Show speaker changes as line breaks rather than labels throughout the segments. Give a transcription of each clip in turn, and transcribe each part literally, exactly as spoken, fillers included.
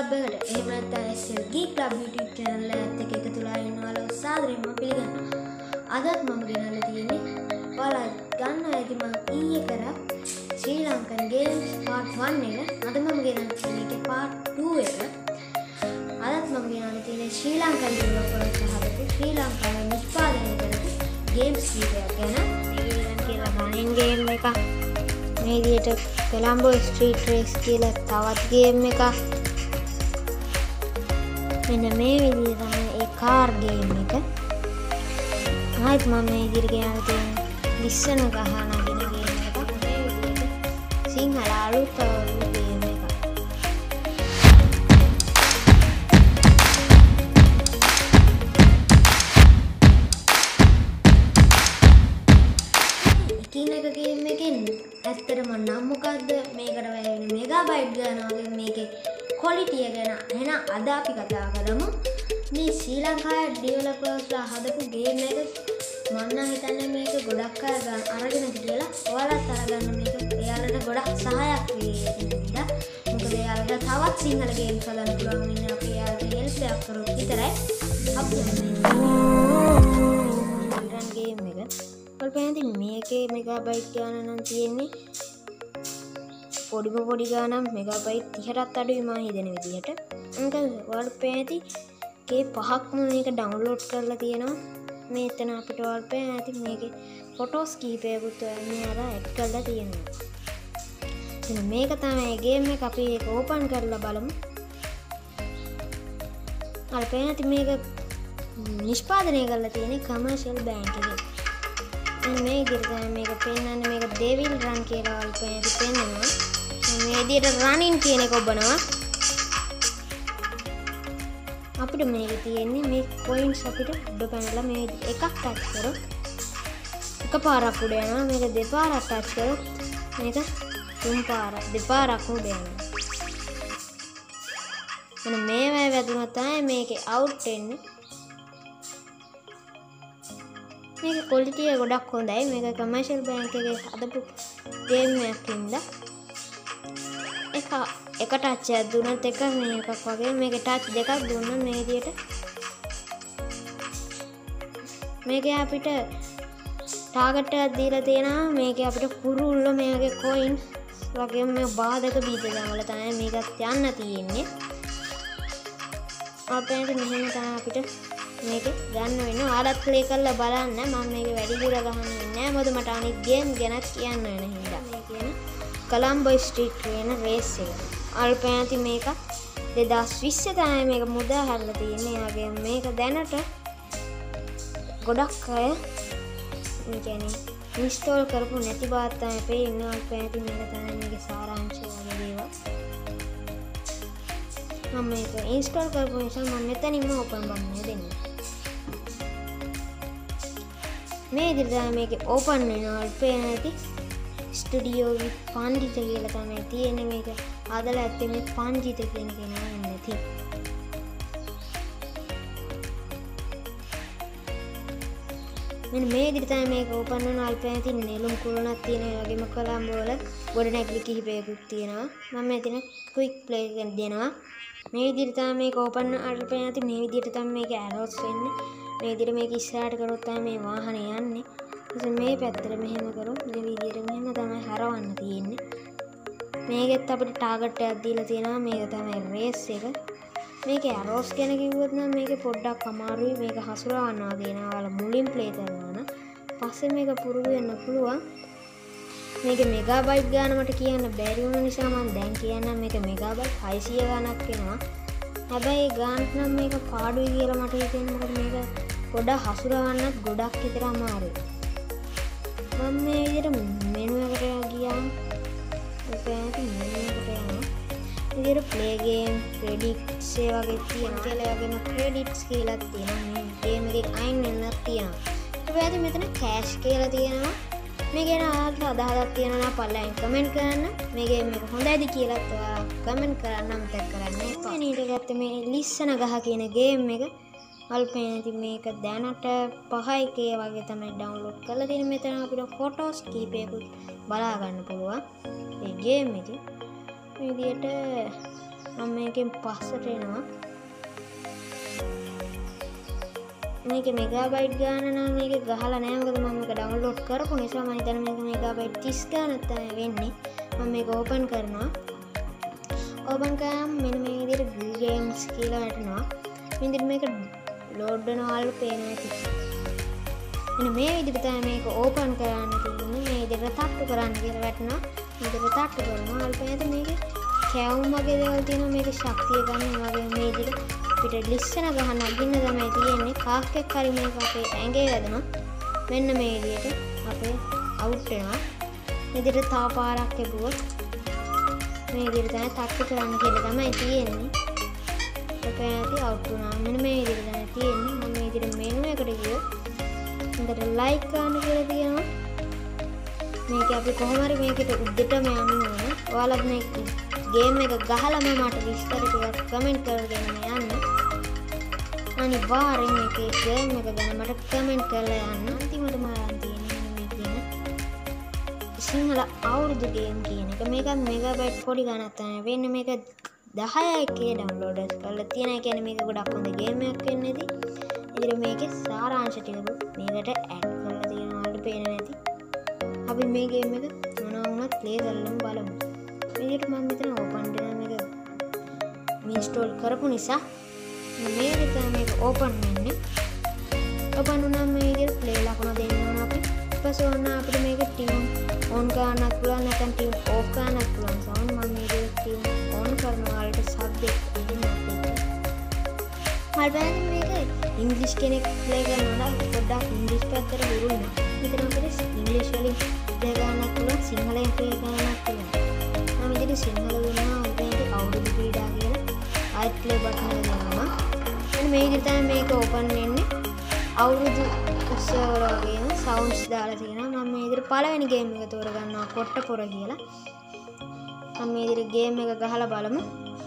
club එකට එහෙම නැත්නම් S L Geek Club YouTube channel එකත් එක්ක එකතු වෙලා ඉන්නවලු සාදරයෙන් මම පිළිගන්නවා. අදත් මම ගෙනල්ලා තියෙන්නේ ඔයාලා ගන්නවා ඇති මම ඊයේ කරා Sri Lankan games part one එක. අද මම ගෙනල්ලා තියෙන්නේ ඒකේ part two එක. අදත් මම ගෙනල්ලා තියෙන්නේ ශ්‍රී ලංකන් developers හදපු ශ්‍රී ලංකාවේ නිෂ්පාදනය කරපු games කීපයක් ගැන. මේක කියලා running game එකක්. මේ විදිහට කොලම්බෝ ස්ට්‍රීට් රේස් කියලා තවත් ගේම් එකක්. මෙන්න මේ විදිහට තමයි ඒ කාර් ගේම් එක. ආයෙත් මම මේ විදිහට ගෙනල්ලා තියෙන්නේ ලිස්සන ගහන දින ගේම් එකක්. මේ විදිහට සිංහල අලුත් ගේම් එකක්. එකින් එක ගේම් එකෙන් ඇත්තටම නම් මොකද්ද මේකට වැය වෙන මෙගාබයිට් ගන්න වගේ මේකේ ක්වොලිටි එක ගැන. එහෙනම් අද අපි කතා කරමු මේ ශ්‍රී ලංකාවේ ඩෙවලොපර්ස්ලා හදපු ගේම් එක. මම නම් හිතන්නේ මේක ගොඩක් අය අරගෙන කියලා. ඔයාලත් අරගන්න මේක. එයාලට ගොඩක් සහායක් වෙයි කියලා. මොකද එයාලට තවත් සිංහල ගේම්ස් හදන්න පුළුවන් වෙන අපි එයාලට හෙල්ප් එකක් කරොත් විතරයි අපි මේ ගේම් එක ඔල්පෑන්ති මේකේ මෙගාබයිට් ගාන නම් තියෙන්නේ පොඩිම පොඩි ගානම් මෙගාබයිට් තිහටත් අඩුයි මා හිතන විදිහට. ඒක ඔල්පෑන්ති කේ පහක්ම මේක ඩවුන්ලෝඩ් කරලා තියෙනවා. මේ එතන අපිට ඔල්පෑන්ති මේකේ ෆොටෝස් කීපයකුත් මේ අර ඇඩ් කරලා තියෙනවා. එහෙනම් මේක තමයි ගේම් එක. අපි ඒක ඕපන් කරලා බලමු. ඔල්පෑන්ති මේක නිෂ්පාදනය කරලා තියෙන්නේ කමර්ෂල් බැංක් එකේ. මේ ගිරගා මේක පෙන්නන්නේ මේක ඩෙවිල් රන් කියලා ඔල්පෑන්ති පෙන්නනවා. මේ විදිහට රනින් කියන එක ඔබනවා. අපිට මේක තියෙන්නේ මේ කොයින්ස් අපිට උඩ පැනලා මේ එකක් ටච් කරොත් එකපාරක් උඩ යනවා. මේක දෙපාරක් ටච් කරොත් මේක තුන් පාරක් දෙපාරක් උඩ යනවා. එන මේවා වැදුනොත් තමයි මේකේ අවුට් එන්නේ. මේක ක්වොලිටි එක ගොඩක් හොඳයි. මේක කමර්ෂල් බැංක් එකේ හදපු ගේම් එකක් ඉඳලා එක එක ටච් එකක් දුන්නත් එක මේකක් වගේ මේක ටච් දෙකක් දුන්නොත් මේ විදිහට මේකේ අපිට ටාගට් එකක් දීලා තියෙනවා. මේකේ අපිට කුරුල්ල මේකේ කොයින්ස් වගේ මේ බාධක බීජ වල තමයි මේකත් යන්න තියෙන්නේ. අපේට මෙහෙම තමයි අපිට මේක ගන්න වෙන්නේ. ඔයාලත් ප්ලේ කරලා බලන්න. මම මේක වැඩි දුර ගහන්න වෙන්නේ නැහැ. මොකද මට අනිත් ගේම් ගැනත් කියන්න වෙන හින්දා. මේ කියන කොලම්බෝ ස්ට්‍රීට් වෙන රේස් එක. අල්පෑන්ති මේක දෙදාස් විස්සේ තමයි මේක මුදා හැරලා තියෙන්නේ. ඒ වගේම මේක දැනට ගොඩක් අය මේ කියන්නේ ඉන්ස්ටෝල් කරපු නැති බාත් තමයි පේන්නේ. අල්පෑන්ති මේක තමයි මේකේ සාරාංශය වගේ දේවල්. මම මේක ඉන්ස්ටෝල් කරපු නිසා මම මෙතනින්ම ඕපන් කරන්න දෙන්නේ. මේ විදිහට මේකේ ඕපන් වෙනවා. අල්පෑන්ති ස්ටුඩියෝ වි පණ්ඩිත කියලා තමයි තියෙන්නේ. මේක අදලා ඇත්තේ මේ පණ්ඩිත කියන කෙනා නැති. මෙන්න මේ විදිහට තමයි මේක ඕපන් වෙන. අල්පෑන්ති නෙළුම් කුළුණක් තියෙන. ඒ වගේම කොලම්බෝ වල ගොඩනැගිලි කිහිපයකුත් තියෙනවා. මම මෙතන ක්වික් ප්ලේ එකක් දෙනවා. මේ විදිහට තමයි මේක ඕපන් අල්පෑන්ති මේ විදිහට තමයි මේක ඇරෝස් වෙන්නේ. මේ විදිහට මේක ඉස්සරහට කරොත් තමයි මේ වාහනේ යන්නේ. ඉතින් මේ පැත්තට මෙහෙම කරොත් මේ විදිහට මෙහෙම තමයි හරවන්න තියෙන්නේ. මේකෙත් අපිට ටාගට් එකක් දීලා තියෙනවා. මේක තමයි රේස් එක. මේකේ ඇරෝස් ගැන කිව්වොත් නම් මේක පොඩ්ඩක් අමාරුයි. මේක හසුරවන්නවා දෙනවා. ඔයාලා මුලින් ප්ලේ කරනවා නම් පස්සේ මේක පුරුදු වෙන්න පුළුවන්. මේක මෙගාබයිට් ගාන මට කියන්න බැරි වුණ නිසා මම දැන් කියන්නම් මේක මෙගාබයිට් හයසිය ගණක් වෙනවා. හැබැයි ගානක් නම් මේක පාඩුයි කියලා මට හිතෙනවා. මොකද මේක ගොඩක් හසුරවන්නත් ගොඩක් විතර අමාරුයි. මම මේ විදිහට මෙනු එකට ගියාම ඔපෑන්ති මෙනු එකට යනවා. විදිහට ප්ලේ ගේම් ක්‍රෙඩිට්ස් ඒ වගේ තියෙන කියලා වගේම ක්‍රෙඩිට්ස් කියලා තියෙනවා. මේ ගේම් එකේ අයින් වෙනක් තියෙනවා. ඊට පස්සේ මෙතන කෑෂ් කියලා තියෙනවා. මේ ගැන ආයෙත් අදහසක් තියෙනවා නම් පල්ලෙන් කමෙන්ට් කරන්න. මේ ගේම් එක හොඳයිද කියලා ඔයාලා කමෙන්ට් කරන්න අමතක කරන්න එපා. ඊට ගත්තේ මේ ලිස්සන ගහ කියන ගේම් එක. අල්පෑන්ති මේක දැනට පහයි කේ වගේ තමයි ඩවුන්ලෝඩ් කරලා තියෙන්නේ. මෙතන අපිට ෆොටෝස් කීපයකුත් බලා ගන්න පුළුවන් මේ ගේම් එකේ. මේ විදිහට මම මේකෙන් පස්සට එනවා මේක මෙගාබයිට් ගාන නම් මේක ගහලා නැහැ මොකද මම මේක ඩවුන්ලෝඩ් කරපු නිසා මම හිතන්නේ මේක මෙගාබයිට් තිස් ගානක් තමයි වෙන්නේ මම මේක ඕපන් කරනවා ඕපන් කරාම මෙන්න මේ විදිහට ගේම්ස් කියලා වැටෙනවා මේ විදිහට මේක ලෝඩ් වෙනවලු පේනවා ඇති මෙන්න මේ විදිහට තමයි මේක ඕපන් කරන්න තියෙන්නේ මේ විදිහට තට්ටු කරන්න කියලා වැටෙනවා මේ විදිහට තට්ටු කරනවා අල්පයට මේක කැවුම් වගේ දේවල් තියෙනවා මේක ශක්තිය ගන්න වගේ මේ විදිහට අපිට ලිස්සන ගහන්න අගින්න තමයි තියෙන්නේ කාක්කෙක් හරි මේක අපේ ඇඟේ වැදෙනවා මෙන්න මේ විදිහට අපේ අවුට් වෙනවා මේ විදිහට තව පාරක් එපුවොත් මේ විදිහට තමයි තට්ටු කරන්න කියලා තමයි තියෙන්නේ අපේ ඇති අවුට් වුණා මෙන්න මේ විදිහට තමයි තියෙන්නේ මම මේ විදිහට මෙනු එකට ගියොත් මෙතන ලයික් ගන්න කියලා තියෙනවා මේක අපි කොහොම හරි මේකට උඩටම යන්න ඕනේ ඔයාලා මේ ගේම් එක ගහලා මට විස්තර ටිකක් කමෙන්ට් කරගෙන යන්න අනිවාර්යෙන් මේකේ ගේම් එක ගැන මට කමෙන්ට් කරලා යන්න අන්තිමට මම තියෙන්නේ මේ කියන සිංහල අවුරුදු ගේම් කියන එක මේක මෙගාබයිට් පොඩි ගණක් තමයි වෙන්නේ මේක දහයයි කේ ඩවුන්ලෝඩ්ස් කරලා තියෙන ඒ කියන්නේ මේක ගොඩක් හොඳ ගේම් එකක් වෙන්නේ ඉතින් ඉතින් මේකේ සාරාංශ ටිකකුත් මේකට ඇඩ් කරලා තියෙනවා වලට පේන්නේ නැති අපි මේ ගේම් එක මොනවා වුණත් ප්ලේ කරලා බලමු මේකට මම මෙතන ඕපන් කරලා මේක ඉන්ස්ටෝල් කරපු නිසා මේ විදිහට මේක ඕපන් වෙන්නේ ඕපන් වුණාම මේ විදිහට ප්ලේ ලකුණ දෙන්න ඕන අපි ඊපස්සේ ඕන අපිට මේක ටියුන් ඔන් කරන්නත් පුළුවන් නැත්නම් ටියුන් ඕෆ් කරන්නත් පුළුවන් සවුන්ඩ් මම මේ විදිහට ටියුන් ඔන් කරනවා වලට සබ්ජෙක්ට් දෙන්නවා මල්පෑන් මේක ඉංග්‍රීසි කෙනෙක් ප්ලේ කරනවා නම් පොඩ්ඩක් ඉංග්‍රීසි පැත්තට හුරු වෙනවා මෙතන අපිට ඉංග්‍රීසි වලින් ප්ලේ කරන්නත් පුළුවන් සිංහලෙන් ප්ලේ කරන්නත් පුළුවන් මම ඉතින් සිංහල දුන්නා අපේ අවුරුදු ක්‍රීඩා කියලා ආයෙත් ප්ලේ බටන් එක දෙනවා මෙන්න මේ විදිහට තමයි මේක ඕපන් වෙන්නේ අවුරුදු උත්සව වල වගේම සවුන්ඩ්ස් දාලා තියෙනවා මම මේ විදිහට පළවෙනි ගේම් එක තෝරගන්නවා කොට්ට පොර කියලා මම මේ විදිහට ගේම් එක ගහලා බලමු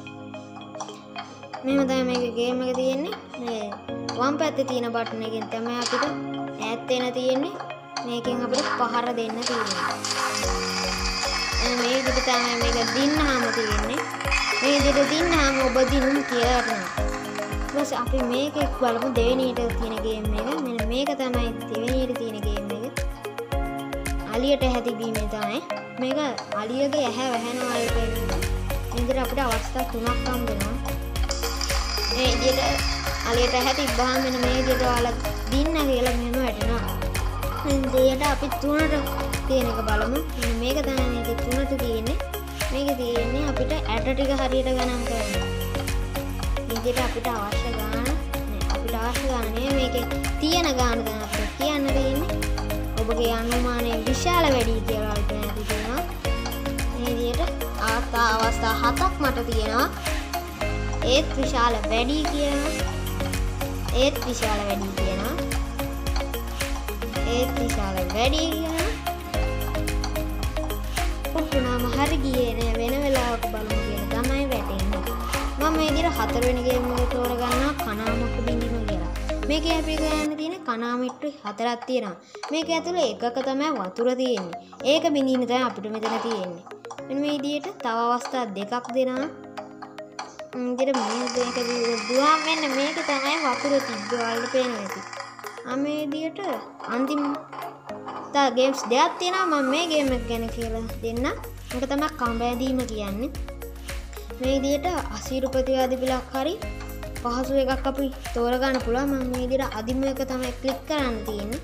මෙහෙම තමයි මේකේ ගේම් එක තියෙන්නේ මේ වම් පැත්තේ තියෙන බටන් එකෙන් තමයි අපිට ඈත් වෙන තියෙන්නේ මේකෙන් අපිට පහර දෙන්න තියෙන්නේ මේ විදිහට තමයි මේක දින්නාම තියෙන්නේ මේ විදිහට දින්නාම ඔබ දිනුම් කියලා හිතනවා ඊපස්සේ අපි මේකේ බලමු දෙවෙනියට තියෙන ගේම් එක මෙන්න මේක තමයි දෙවෙනියට තියෙන ගේම් එක අලියට හැදිබීමේ තමයි මේක අලියගේ ඇහැ වැහෙනවා වගේ ඉතින් අපිට අවස්ථා තුනක් හම්බ වෙනවා මේ විදිහට අලියට ඇහැ තිබ්බහම මෙන්න මේ විදිහට ඔයාලා දින්න කියලා මෙහෙම වැටෙනවා මෙන්න දෙයට අපි තුනට තියෙන එක බලමු මෙන්න මේක තමයි මේකේ තුනට තියෙන්නේ මේකේ තියෙන්නේ අපිට ඇට ටික හරියට ගණන් කරන්න විදිහට අපිට අවශ්‍ය ගාන අපිට අවශ්‍ය ගාන නෙමෙයි මේකේ තියෙන ගාන තමයි අපිට කියන්න තියෙන්නේ ඔබගේ අනුමානයේ විශාල වැඩි කියලා හිතන ඇති තියෙනවා මේ විදිහට ආස්ථා අවස්ථා හතක් මට තියෙනවා ඒත් විශාල වැඩි කියනවා ඒත් විශාල වැඩි කියනවා ඒත් විශාල වැඩි කියනවා පුතුනාම හරි ගියේ නෑ වෙන වෙලාවක බලමු කියලා තමයි වැටෙන්නේ මම මේ විදිහට හතරවෙනි ගේම් එක තෝරගන්නවා කනාමුට්ටු බින්දිම කියලා මේකේ අපි ගන්න තියෙන කනාමුට්ටු හතරක් තියෙනවා මේක ඇතුලේ එකක තමයි වතුර තියෙන්නේ ඒක බින්දින්න තමයි අපිට මෙතන තියෙන්නේ මෙන්න මේ විදිහට තව අවස්ථා දෙකක් දෙනවා ඉතින් මේක දුවා මෙන්න මේක තමයි වතුර තිබ්බ වලට පේනවා ඇති මම මේ විදිහට අන්තිම තා ගේම්ස් දෙකක් තියෙනවා මම මේ ගේම් එක ගැන කියලා දෙන්න මේක තමයි කඹැදීම කියන්නේ මේ විදිහට අසීරු ප්‍රතිවාදී බිලක් හරි පහසු එකක් අපි තෝරගන්න පුළුවන් මම මේ විදිහට අදිම එක තමයි ක්ලික් කරන්න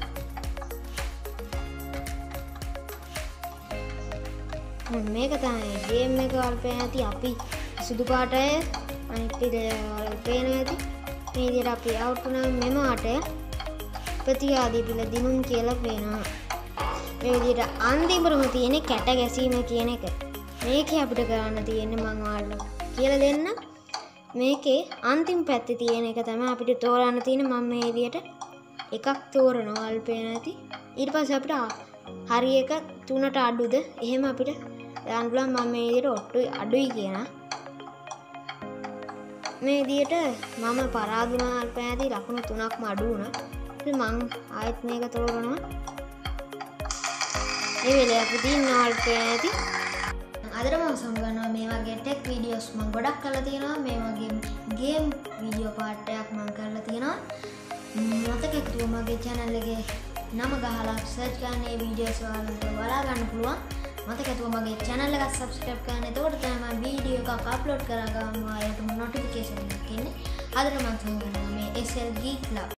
තියෙන්නේ මේක තමයි ගේම් එක වලපේ ඇති අපි සුදු පාටය අනිත් ඉතින් පේනවා ඇති මේ විදිහට අපි අවුට් වුණා මෙම ආටය ප්‍රතිවාදී බිල දිනුම් කියලා පේනවා මේ විදිහට අන්තිමටම තියෙන කැට ගැසීම කියන එක මේකේ අපිට කරන්න තියෙන්නේ මම ඔයාලට කියලා දෙන්න මේකේ අන්තිම පැත්තේ තියෙන එක තමයි අපිට තෝරන්න තියෙන්නේ මම මේ විදිහට එකක් තෝරනවා අල්පේන ඇති ඊට පස්සේ අපිට හරි එක තුනට අඩුද එහෙම අපිට දාන්න පුළුවන් මම මේ විදිහට ඔට්ටුයි අඩුයි කියන මේ විදිහට මම පරාදුනා අල්පේන ඇති ලකුණු තුනක්ම අඩු වුණා ඉතින් මම ආයෙත් මේක තෝරනවා ඒ වෙලේ අපි දින්න අල්පේන ඇති අදට මම සමගන්නවා මේ වගේ ටෙක් වීඩියෝස් මම ගොඩක් කරලා තියෙනවා. මේ වගේ ගේම් වීඩියෝ පාර්ට් එකක් මම කරලා තියෙනවා. මතක ඇතුව මගේ channel එකේ නම ගහලා සර්ච් කරන්න මේ වීඩියෝස් වලට බලා ගන්න පුළුවන්. මතක ඇතුව මගේ channel එක subscribe කරන්න. එතකොට තමයි මම වීඩියෝ එකක් අප්ලෝඩ් කරා ගමන් ඔයාලට notification එකක් එන්නේ. අදට මම සමගන්නවා මේ S L Geek Club